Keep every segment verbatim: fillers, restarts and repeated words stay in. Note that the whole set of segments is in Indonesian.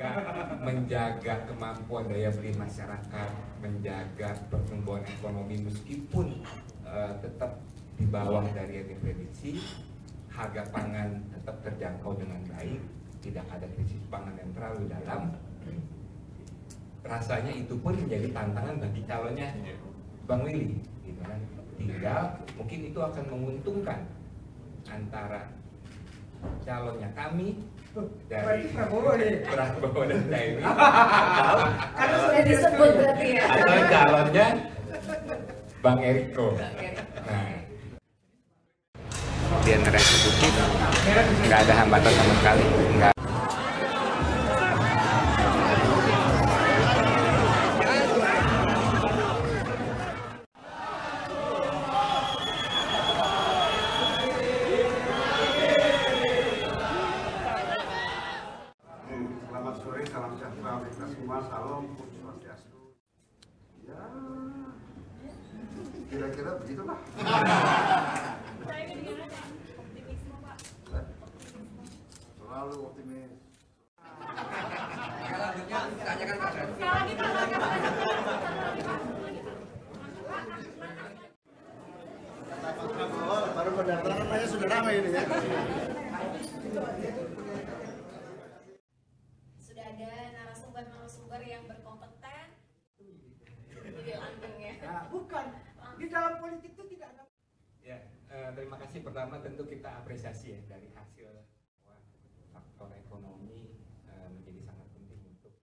menjaga, menjaga kemampuan daya beli masyarakat, menjaga pertumbuhan ekonomi meskipun uh, tetap di bawah dari yang diprediksi, harga pangan tetap terjangkau dengan baik, tidak ada krisis pangan yang terlalu dalam. Rasanya itu pun menjadi tantangan bagi calonnya Bang Willy, gitu kan. Tinggal mungkin itu akan menguntungkan antara calonnya kami dari Prabowo dan Caimin atau, karena sudah disebut berarti ya, atau calonnya Bang Eriko. Nah, di antara eksekutif nggak ada hambatan sama sekali, nggak. Selamat sore, salam sejahtera untuk kita semua, salam Om Swastiastu. Ya, kira-kira begitulah. Selalu optimis. Selanjutnya tanyakan Pak Sandi. Kata Pak Prabowo, baru pendaftaran aja sudah ramai ini ya. sudah ada narasumber-narasumber yang berkompeten. Jadi langgeng ya. Nah, bukan di dalam politik itu tidak ada. Ya, eh, terima kasih. Pertama tentu kita apresiasi ya dari hasil wah, faktor ekonomi eh, menjadi sangat penting untuk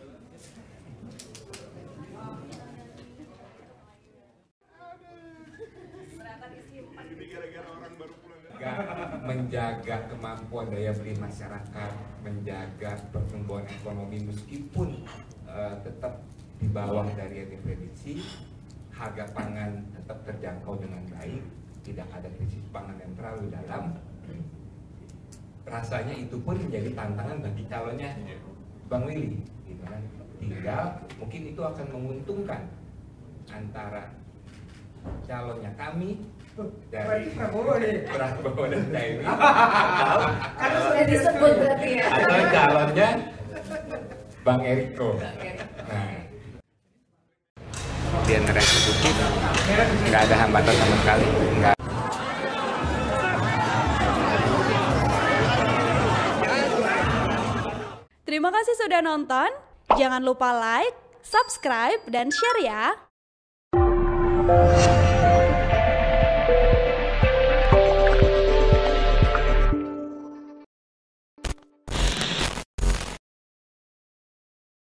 menjaga kemampuan daya beli masyarakat, menjaga pertumbuhan ekonomi meskipun uh, tetap di bawah dari yang diprediksi, harga pangan tetap terjangkau dengan baik, tidak ada krisis pangan yang terlalu dalam. Rasanya itu pun menjadi tantangan bagi calonnya Bang Willy, gitu kan. Tinggal mungkin itu akan menguntungkan antara calonnya kami dari Prabowo Prabowo dan Caimin atau, Karena sudah disebut berarti ya, atau calonnya Bang Eriko. Nah, di antara eksekutif nggak ada hambatan sama sekali, nggak. Terima kasih sudah nonton. Jangan lupa like, subscribe, dan share ya.